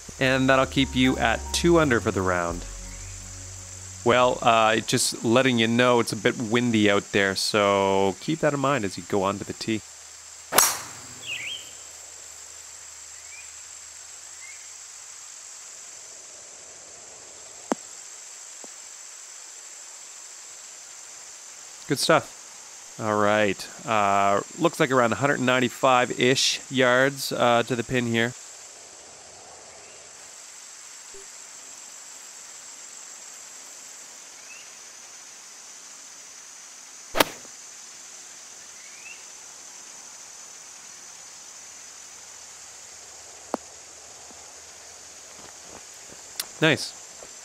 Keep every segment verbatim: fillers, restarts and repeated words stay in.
And that'll keep you at two under for the round. Well, uh, just letting you know it's a bit windy out there, so keep that in mind as you go on to the tee. Good stuff. All right. Uh, looks like around one ninety-five-ish yards uh, to the pin here. Nice.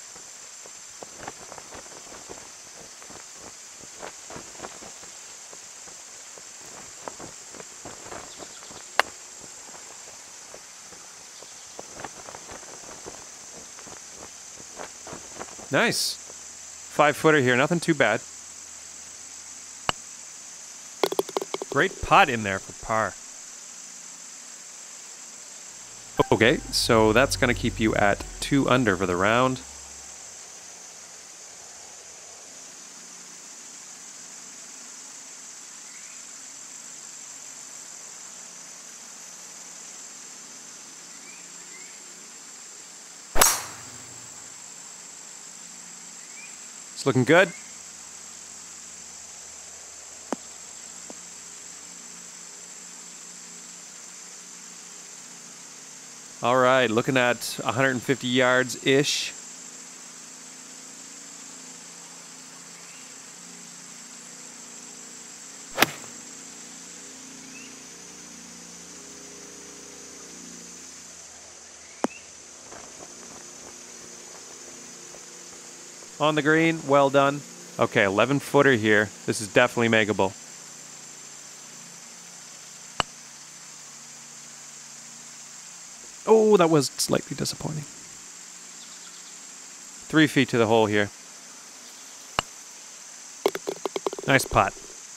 Nice. Five footer here, nothing too bad. Great putt in there for par. Okay, so that's going to keep you at two under for the round. It's looking good. All right, looking at one hundred fifty yards-ish. On the green, well done. Okay, eleven footer here. This is definitely makeable. Oh, that was slightly disappointing. Three feet to the hole here. Nice putt.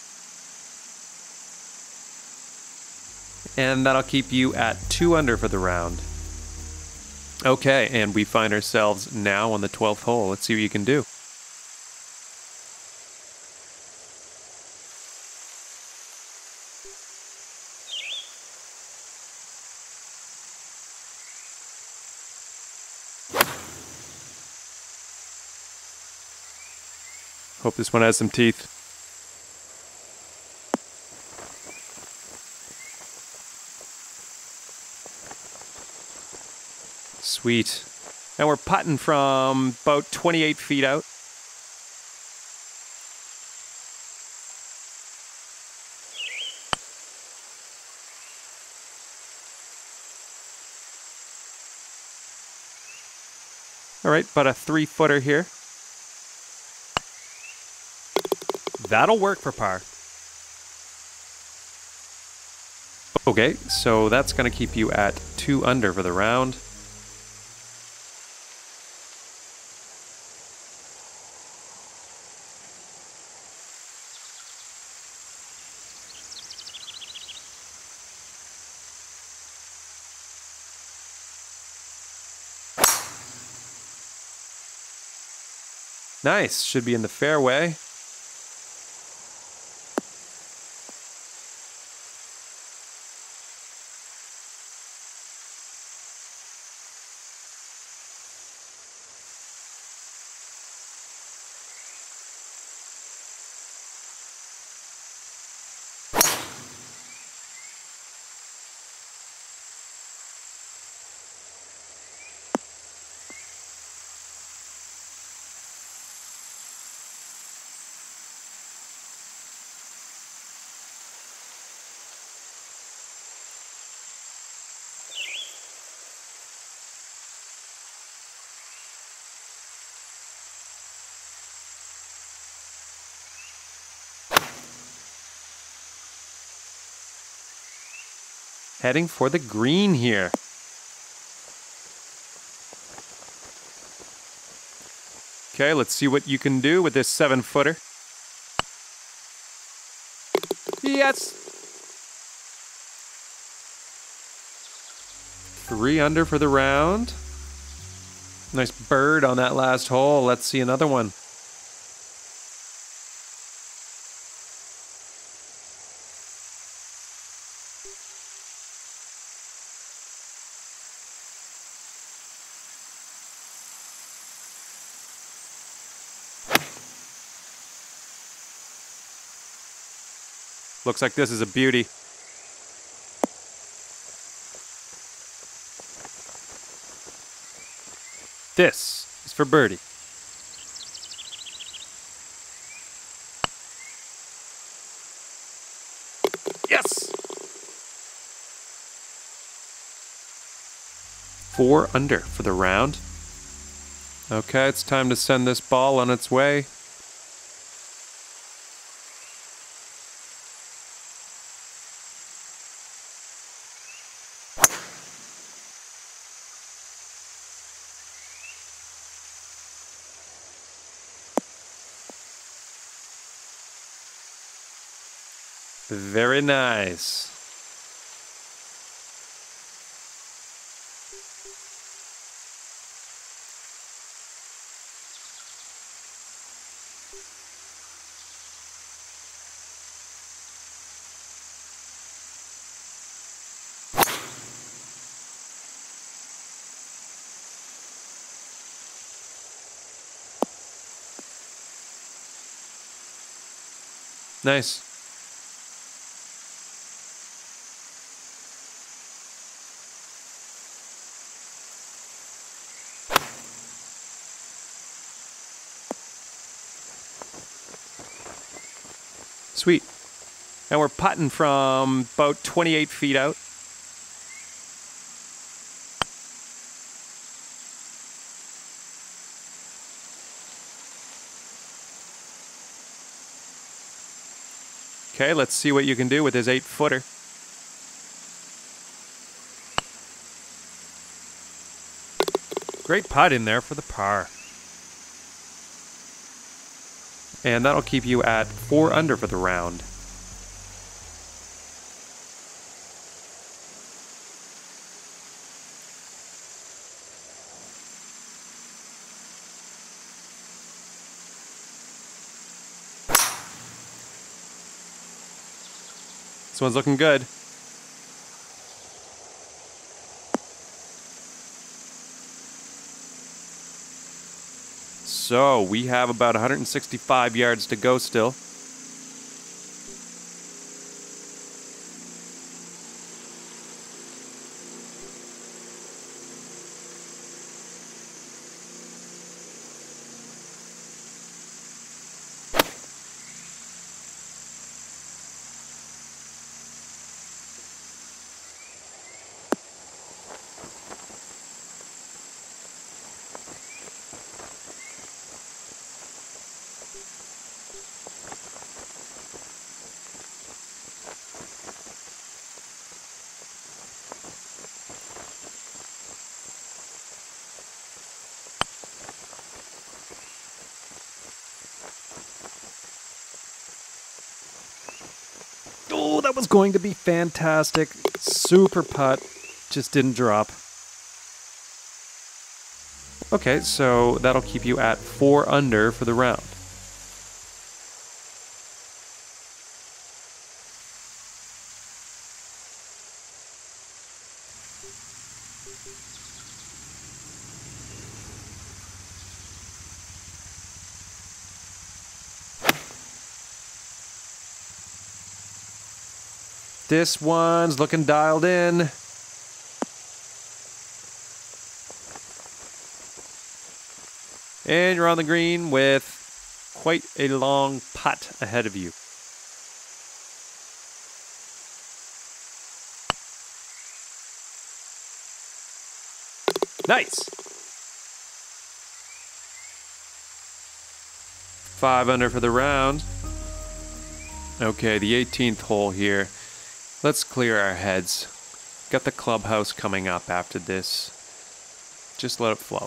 And that'll keep you at two under for the round. Okay, and we find ourselves now on the twelfth hole. Let's see what you can do. Hope this one has some teeth. Sweet. And we're putting from about twenty-eight feet out. All right, about a three footer here. That'll work for par. Okay, so that's going to keep you at two under for the round. Nice, should be in the fairway. Heading for the green here. Okay, let's see what you can do with this seven footer. Yes! Three under for the round. Nice bird on that last hole. Let's see another one. Looks like this is a beauty. This is for birdie. Yes! Four under for the round. Okay, it's time to send this ball on its way. Very nice. Nice. Sweet. And we're putting from about twenty-eight feet out. Okay, let's see what you can do with his eight footer. Great putt in there for the par. And that'll keep you at four under for the round. This one's looking good. So we have about one hundred sixty-five yards to go still. Oh, that was going to be fantastic. Super putt. Just didn't drop. Okay, so that'll keep you at four under for the round. This one's looking dialed in. And you're on the green with quite a long putt ahead of you. Nice. Five under for the round. Okay, the eighteenth hole here. Let's clear our heads. Got the clubhouse coming up after this. Just let it flow.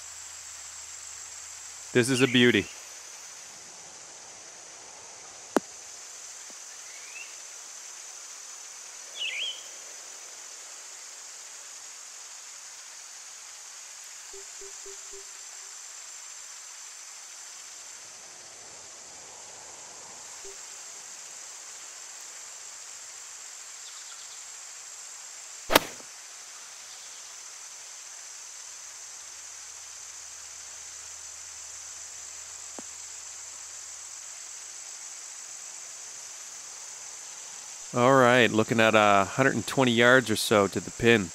This is a beauty. All right, looking at uh, one hundred twenty yards or so to the pin.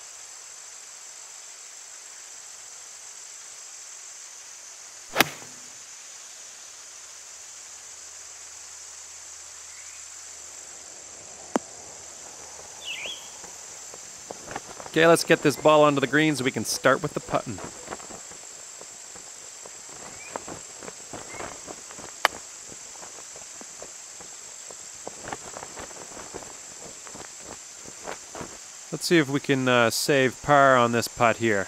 Okay, let's get this ball onto the green so we can start with the putting. Let's see if we can uh, save par on this putt here.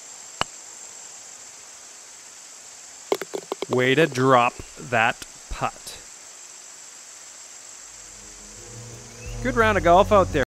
Way to drop that putt. Good round of golf out there.